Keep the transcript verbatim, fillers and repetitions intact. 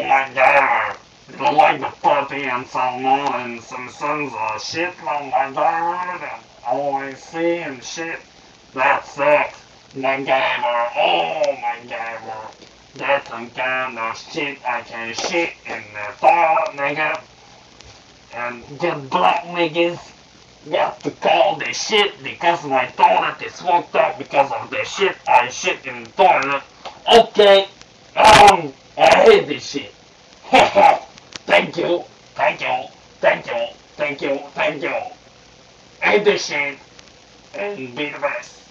my god. I like the puppy and some more and some sons of shit. Oh my god. And always seeing shit. That sucks. MacGyver. Oh my god. That's some kind of shit I can shit in the toilet, nigga. And just black niggas got to call the shit because my toilet is fucked up because of the shit I shit in the toilet. Okay, um, I hate this shit. Thank you, thank you, thank you, thank you, thank you. Hate this shit and be the best.